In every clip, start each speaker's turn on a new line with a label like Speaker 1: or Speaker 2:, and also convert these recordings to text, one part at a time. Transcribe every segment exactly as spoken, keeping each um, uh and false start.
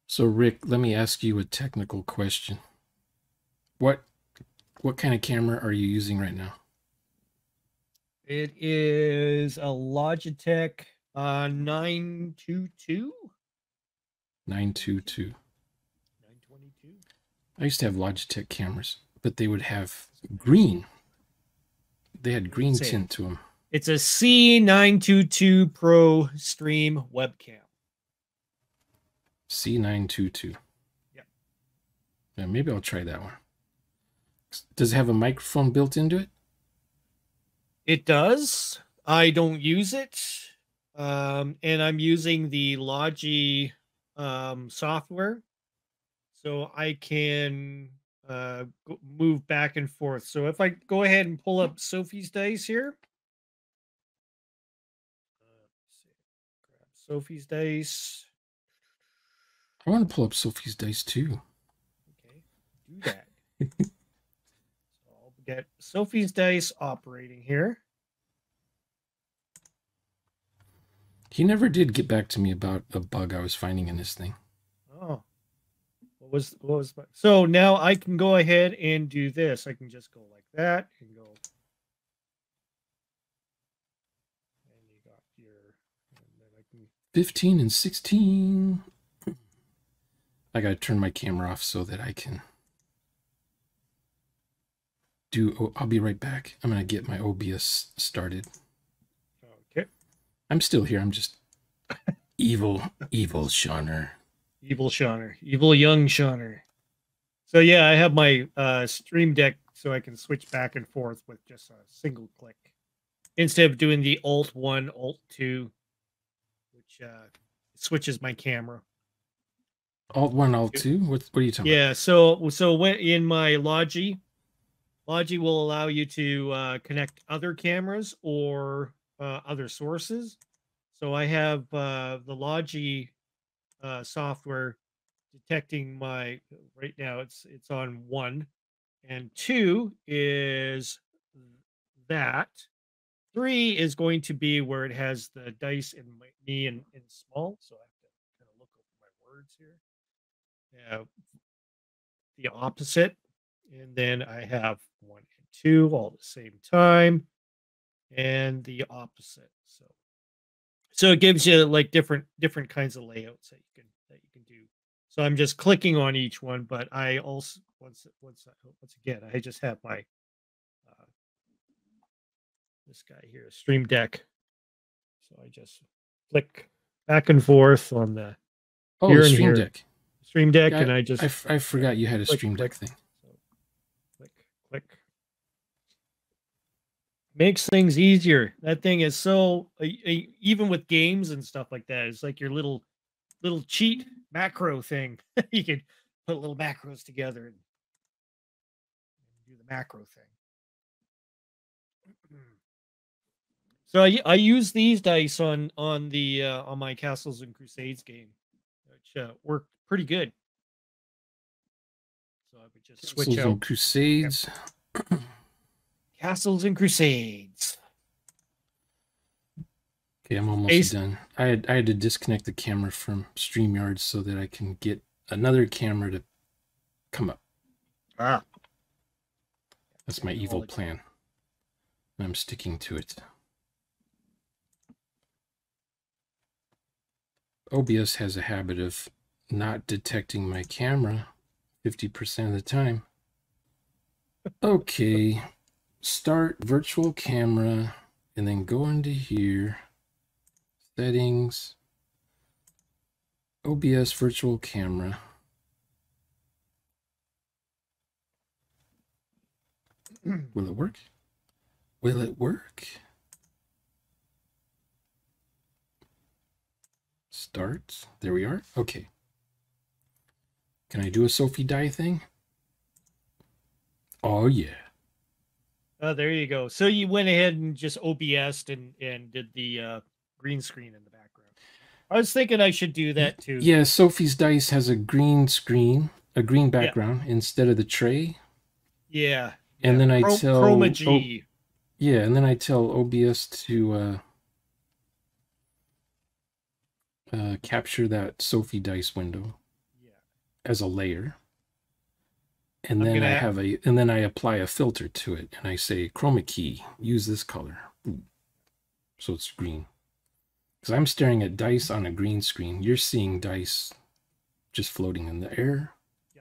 Speaker 1: So Rick, let me ask you a technical question. What what kind of camera are you using right now?
Speaker 2: It is a Logitech uh, nine twenty-two.
Speaker 1: nine twenty-two.
Speaker 2: nine twenty-two.
Speaker 1: I used to have Logitech cameras, but they would have green. They had
Speaker 2: What does it
Speaker 1: green
Speaker 2: say?
Speaker 1: tint to them.
Speaker 2: It's a C nine twenty-two Pro Stream webcam.
Speaker 1: C nine twenty-two.
Speaker 2: Yep.
Speaker 1: Yeah, maybe I'll try that one. Does it have a microphone built into it?
Speaker 2: It does. I don't use it. Um, and I'm using the Logi um, software. So I can uh, move back and forth. So if I go ahead and pull up Sophie's Dice here. Grab Sophie's Dice.
Speaker 1: I want to pull up Sophie's Dice too.
Speaker 2: Okay, do that. So I'll get Sophie's Dice operating here.
Speaker 1: He never did get back to me about a bug I was finding in this thing.
Speaker 2: Oh, what was what was my, so now I can go ahead and do this. I can just go like that and go. And you got your. And then I can.
Speaker 1: fifteen and sixteen. I gotta turn my camera off so that I can do. Oh, I'll be right back. I'm gonna get my O B S started.
Speaker 2: Okay.
Speaker 1: I'm still here. I'm just evil, evil Shauner.
Speaker 2: Evil Shauner, evil young Shauner. So yeah, I have my uh, Stream Deck, so I can switch back and forth with just a single click instead of doing the Alt One, Alt Two, which uh, switches my camera.
Speaker 1: Alt one, Alt two. What? What are you talking
Speaker 2: Yeah. So so when in my Logi, Logi will allow you to uh, connect other cameras or uh, other sources. So I have uh, the Logi uh, software detecting my right now. It's it's on one, and two is that. Three is going to be where it has the dice and my, me in, in small. So I have to kind of look over my words here. Yeah, the opposite. And then I have one and two all at the same time, and the opposite. So so it gives you like different different kinds of layouts that you can that you can do. So I'm just clicking on each one, but I also once once once again I just have my uh, this guy here, Stream Deck. So I just click back and forth on the
Speaker 1: Oh, the
Speaker 2: here and
Speaker 1: Stream
Speaker 2: here,
Speaker 1: Deck.
Speaker 2: Stream Deck,
Speaker 1: Yeah,
Speaker 2: and I
Speaker 1: I,
Speaker 2: just
Speaker 1: I, I forgot you had a
Speaker 2: click,
Speaker 1: Stream Deck
Speaker 2: click,
Speaker 1: thing.
Speaker 2: so click, click. Makes things easier. That thing is so uh, even with games and stuff like that. It's like your little little cheat macro thing. You could put little macros together and do the macro thing. So I, I use these dice on on the uh, on my Castles and Crusades game, which uh, worked pretty good. So I would just switch
Speaker 1: Castles
Speaker 2: out
Speaker 1: and Crusades.
Speaker 2: Yep. Castles and Crusades.
Speaker 1: Okay, I'm almost Ace. done. I had I had to disconnect the camera from StreamYard so that I can get another camera to come up.
Speaker 2: Ah.
Speaker 1: That's my evil plan. I'm sticking to it. O B S has a habit of not detecting my camera fifty percent of the time. Okay, start virtual camera and then go into here. Settings, O B S virtual camera. Will it work? Will it work? Start. There we are. Okay. Can I do a Sophie die thing? Oh, yeah.
Speaker 2: Oh, there you go. So you went ahead and just O B S'd and, and did the uh, green screen in the background. I was thinking I should do that too.
Speaker 1: Yeah, Sophie's Dice has a green screen, a green background yeah. instead of the tray.
Speaker 2: Yeah.
Speaker 1: And
Speaker 2: yeah.
Speaker 1: then I
Speaker 2: Chroma,
Speaker 1: tell
Speaker 2: Chroma G.
Speaker 1: Oh, yeah, and then I tell O B S to uh, uh, capture that Sophie Dice window. as a layer. And
Speaker 2: I'm
Speaker 1: then I
Speaker 2: gonna
Speaker 1: have a, and then I apply a filter to it, and I say chroma key, use this color. So it's green. Because I'm staring at dice on a green screen. You're seeing dice just floating in the air.
Speaker 2: Yep.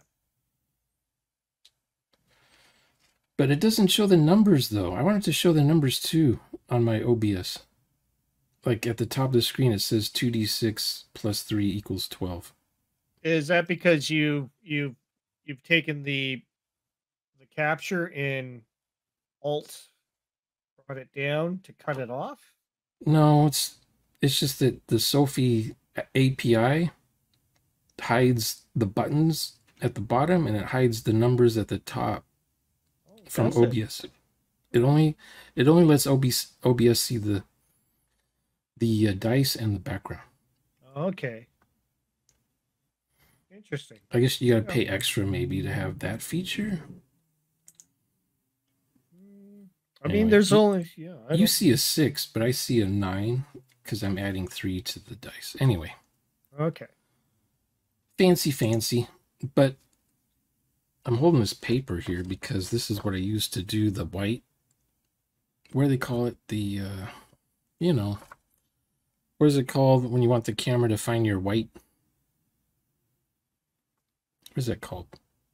Speaker 1: But it doesn't show the numbers, though. I wanted to show the numbers, too, on my O B S. Like, at the top of the screen, it says two d six plus three equals twelve.
Speaker 2: Is that because you you you've taken the the capture in Alt, brought it down to cut it off?
Speaker 1: No, it's it's just that the Sophie A P I hides the buttons at the bottom and it hides the numbers at the top
Speaker 2: Oh,
Speaker 1: from
Speaker 2: does
Speaker 1: O
Speaker 2: it?
Speaker 1: B S. It only it only lets O B S, O B S see the the uh, dice and the background.
Speaker 2: Okay. Interesting.
Speaker 1: I guess you gotta
Speaker 2: Yeah.
Speaker 1: pay extra maybe to have that feature.
Speaker 2: Mm, I
Speaker 1: Anyway,
Speaker 2: mean, there's
Speaker 1: you-
Speaker 2: only yeah. I
Speaker 1: You
Speaker 2: don't-
Speaker 1: see a six, but I see a nine because I'm adding three to the dice. Anyway,
Speaker 2: Okay.
Speaker 1: fancy, fancy. But I'm holding this paper here because this is what I use to do the white. What do they call it? The, uh, you know, what is it called when you want the camera to find your white? What is that called?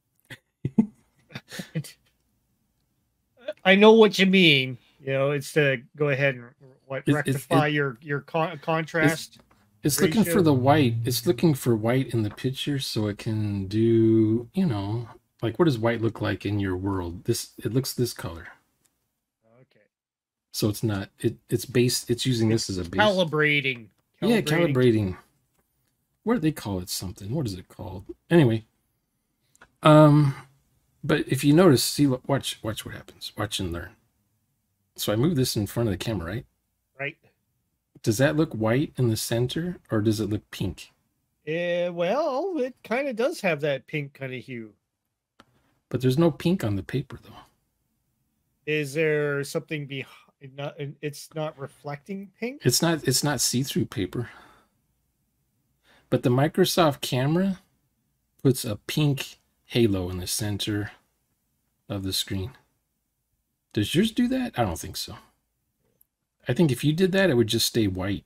Speaker 2: I know what you mean. You know, it's to go ahead and what
Speaker 1: It's- it's-
Speaker 2: rectify
Speaker 1: it-
Speaker 2: your your con- contrast.
Speaker 1: It's looking for
Speaker 2: Ratio.
Speaker 1: the white. It's looking for white in the picture so it can do, you know, like what does white look like in your world? This, it looks this color.
Speaker 2: Okay.
Speaker 1: So it's not, it it's based, it's using this as a base.
Speaker 2: Calibrating.
Speaker 1: Yeah, calibrating. What do they call it? Something. What is it called? Anyway. Um, but if you notice, see, watch, watch what happens. Watch and learn. So I move this in front of the camera, right?
Speaker 2: Right.
Speaker 1: Does that look white in the center, or does it look pink?
Speaker 2: Uh, well, it kind of does have that pink kind of hue.
Speaker 1: But there's no pink on the paper, though.
Speaker 2: Is there something behind? Not, it's not reflecting pink.
Speaker 1: It's not. It's not see-through paper. But the Microsoft camera puts a pink halo in the center of the screen. Does yours do that? I don't think so. I think if you did that, it would just stay white.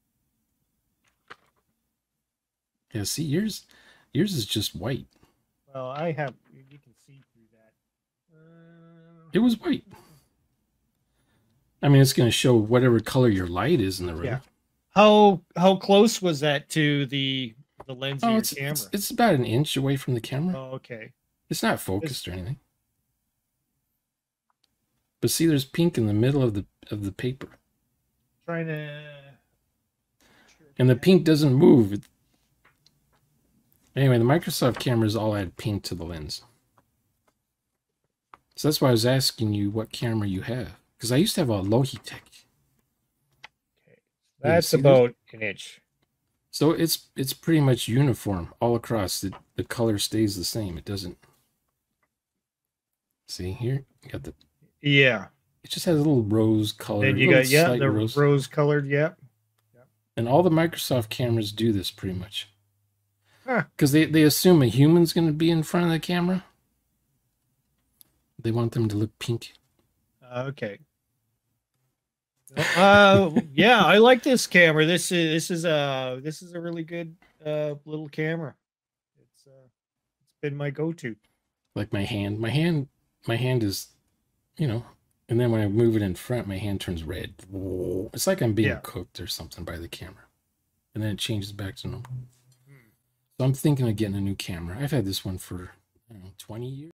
Speaker 1: Yeah, see, yours, yours is just white.
Speaker 2: Well, I have. You can see through that. Uh,
Speaker 1: It was white. I mean, it's going to show whatever color your light is in the room.
Speaker 2: Yeah. How how close was that to the the lens
Speaker 1: Oh,
Speaker 2: of your
Speaker 1: it's,
Speaker 2: camera?
Speaker 1: it's it's about an inch away from the camera.
Speaker 2: Oh, okay.
Speaker 1: It's not focused or anything. But see, there's pink in the middle of the of the paper,
Speaker 2: Trying to.
Speaker 1: and the pink doesn't move. It, anyway, the Microsoft cameras all add pink to the lens. So that's why I was asking you what camera you have, because I used to have a Logitech.
Speaker 2: Okay. That's
Speaker 1: see this?
Speaker 2: about an inch.
Speaker 1: So it's it's pretty much uniform all across. The, the color stays the same. It doesn't. See here, you got the.
Speaker 2: Yeah.
Speaker 1: It just has a little rose color.
Speaker 2: And you
Speaker 1: little
Speaker 2: got yeah
Speaker 1: slight
Speaker 2: the
Speaker 1: rose.
Speaker 2: rose colored. Yeah.
Speaker 1: And all the Microsoft cameras do this pretty much.
Speaker 2: Huh.
Speaker 1: Because they, they assume a human's going to be in front of the camera. They want them to look pink.
Speaker 2: Okay. Uh, yeah, I like this camera. This is this is a this is a really good uh little camera. It's uh it's been my go-to.
Speaker 1: Like my hand. My hand my hand is, you know, and then when I move it in front, my hand turns red. It's like I'm being
Speaker 2: Yeah.
Speaker 1: cooked or something by the camera. And then it changes back to normal.
Speaker 2: Hmm.
Speaker 1: So I'm thinking of getting a new camera. I've had this one for, I don't know, twenty years.